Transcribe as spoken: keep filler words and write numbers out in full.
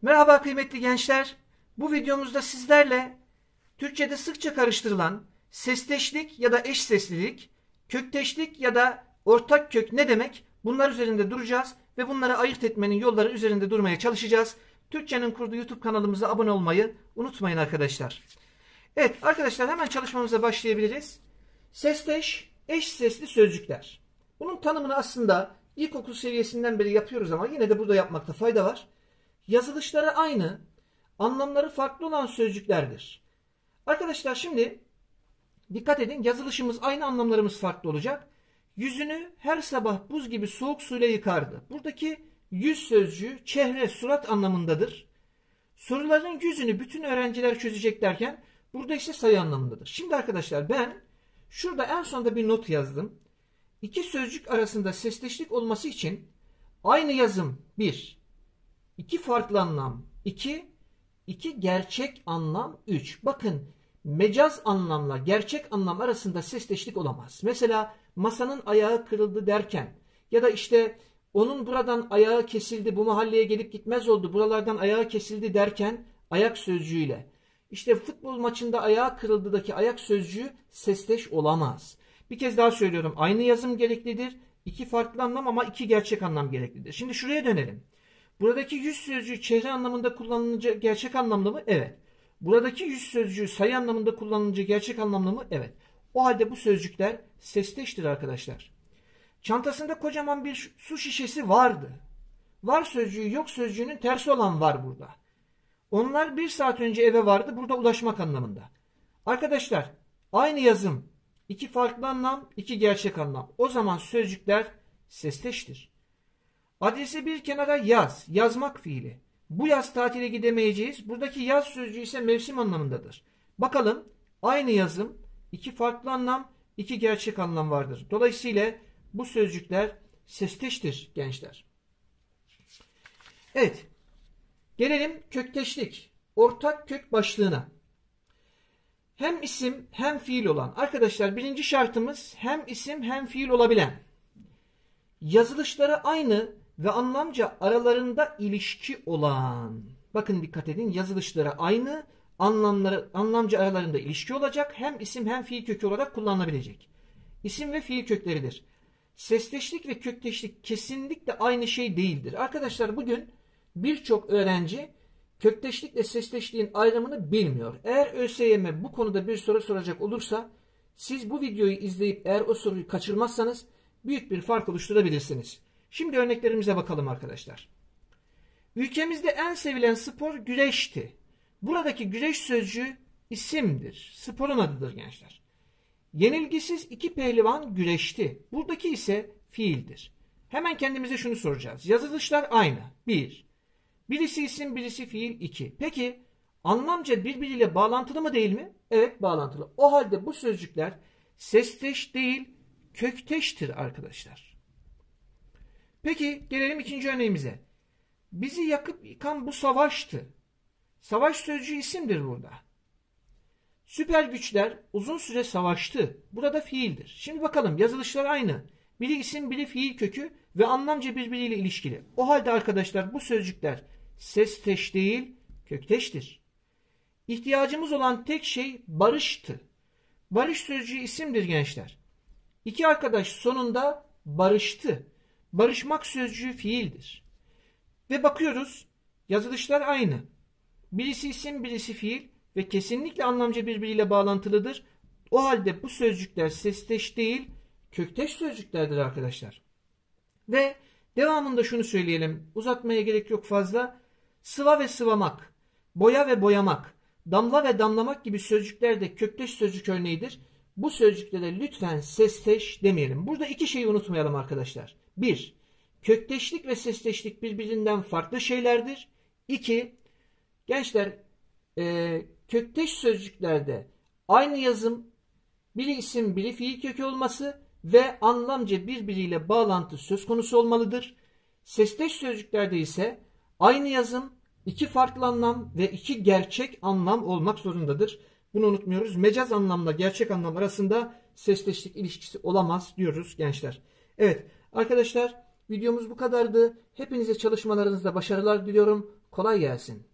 Merhaba kıymetli gençler. Bu videomuzda sizlerle Türkçe'de sıkça karıştırılan sesteşlik ya da eş seslilik, kökteşlik ya da ortak kök ne demek? Bunlar üzerinde duracağız ve bunları ayırt etmenin yolları üzerinde durmaya çalışacağız. Türkçenin Kurdu YouTube kanalımıza abone olmayı unutmayın arkadaşlar. Evet arkadaşlar, hemen çalışmamıza başlayabiliriz. Sesteş, eş sesli sözcükler. Bunun tanımını aslında ilkokul seviyesinden beri yapıyoruz ama yine de burada yapmakta fayda var. Yazılışları aynı, anlamları farklı olan sözcüklerdir. Arkadaşlar şimdi dikkat edin, yazılışımız aynı, anlamlarımız farklı olacak. Yüzünü her sabah buz gibi soğuk suyla yıkardı. Buradaki yüz sözcüğü çehre, surat anlamındadır. Soruların yüzünü bütün öğrenciler çözecek derken burada ise sayı anlamındadır. Şimdi arkadaşlar ben şurada en sonda bir not yazdım. İki sözcük arasında sesleşlik olması için aynı yazım bir. İki farklı anlam iki, iki gerçek anlam üç. Bakın, mecaz anlamla gerçek anlam arasında sesleşlik olamaz. Mesela masanın ayağı kırıldı derken ya da işte onun buradan ayağı kesildi, bu mahalleye gelip gitmez oldu, buralardan ayağı kesildi derken ayak sözcüğüyle. İşte futbol maçında ayağı kırıldıdaki ayak sözcüğü sesleş olamaz. Bir kez daha söylüyorum, aynı yazım gereklidir. İki farklı anlam ama iki gerçek anlam gereklidir. Şimdi şuraya dönelim. Buradaki yüz sözcüğü çehre anlamında kullanılınca gerçek anlamlı mı? Evet. Buradaki yüz sözcüğü sayı anlamında kullanılınca gerçek anlamlı mı? Evet. O halde bu sözcükler sesteştir arkadaşlar. Çantasında kocaman bir su şişesi vardı. Var sözcüğü yok sözcüğünün tersi olan var burada. Onlar bir saat önce eve vardı. Burada ulaşmak anlamında. Arkadaşlar aynı yazım, iki farklı anlam, iki gerçek anlam. O zaman sözcükler sesteştir. Adresi bir kenara yaz. Yazmak fiili. Bu yaz tatile gidemeyeceğiz. Buradaki yaz sözcüğü ise mevsim anlamındadır. Bakalım, aynı yazım, iki farklı anlam, iki gerçek anlam vardır. Dolayısıyla bu sözcükler sesteştir gençler. Evet. Gelelim kökteşlik. Ortak kök başlığına. Hem isim hem fiil olan. Arkadaşlar birinci şartımız hem isim hem fiil olabilen. Yazılışları aynı ve anlamca aralarında ilişki olan. Bakın dikkat edin, yazılışları aynı, anlamları, anlamca aralarında ilişki olacak. Hem isim hem fiil kökü olarak kullanılabilecek. İsim ve fiil kökleridir. Sesleşlik ve kökteşlik kesinlikle aynı şey değildir. Arkadaşlar bugün birçok öğrenci kökteşlikle sesleşliğin ayrımını bilmiyor. Eğer ÖSYM bu konuda bir soru soracak olursa siz bu videoyu izleyip eğer o soruyu kaçırmazsanız büyük bir fark oluşturabilirsiniz. Şimdi örneklerimize bakalım arkadaşlar. Ülkemizde en sevilen spor güreşti. Buradaki güreş sözcüğü isimdir. Sporun adıdır gençler. Yenilgisiz iki pehlivan güreşti. Buradaki ise fiildir. Hemen kendimize şunu soracağız. Yazılışlar aynı. bir. Birisi isim, birisi fiil. iki. Peki anlamca birbiriyle bağlantılı mı değil mi? Evet, bağlantılı. O halde bu sözcükler sesteş değil, kökteştir arkadaşlar. Peki gelelim ikinci örneğimize. Bizi yakıp yıkan bu savaştı. Savaş sözcüğü isimdir burada. Süper güçler uzun süre savaştı. Burada fiildir. Şimdi bakalım, yazılışlar aynı. Biri isim, biri fiil kökü ve anlamca birbiriyle ilişkili. O halde arkadaşlar bu sözcükler sesteş değil, kökteştir. İhtiyacımız olan tek şey barıştı. Barış sözcüğü isimdir gençler. İki arkadaş sonunda barıştı. Barışmak sözcüğü fiildir. Ve bakıyoruz, yazılışlar aynı. Birisi isim, birisi fiil ve kesinlikle anlamca birbiriyle bağlantılıdır. O halde bu sözcükler sesteş değil, kökteş sözcüklerdir arkadaşlar. Ve devamında şunu söyleyelim, uzatmaya gerek yok fazla. Sıva ve sıvamak, boya ve boyamak, damla ve damlamak gibi sözcükler de kökteş sözcük örneğidir. Bu sözcüklere lütfen sesteş demeyelim. Burada iki şeyi unutmayalım arkadaşlar. bir. Kökteşlik ve sesteşlik birbirinden farklı şeylerdir. iki. Gençler e, kökteş sözcüklerde aynı yazım, biri isim, biri fiil kökü olması ve anlamca birbiriyle bağlantı söz konusu olmalıdır. Sesteş sözcüklerde ise aynı yazım, iki farklı anlam ve iki gerçek anlam olmak zorundadır. Bunu unutmuyoruz. Mecaz anlamla gerçek anlam arasında sesleşlik ilişkisi olamaz diyoruz gençler. Evet arkadaşlar, videomuz bu kadardı. Hepinize çalışmalarınızda başarılar diliyorum. Kolay gelsin.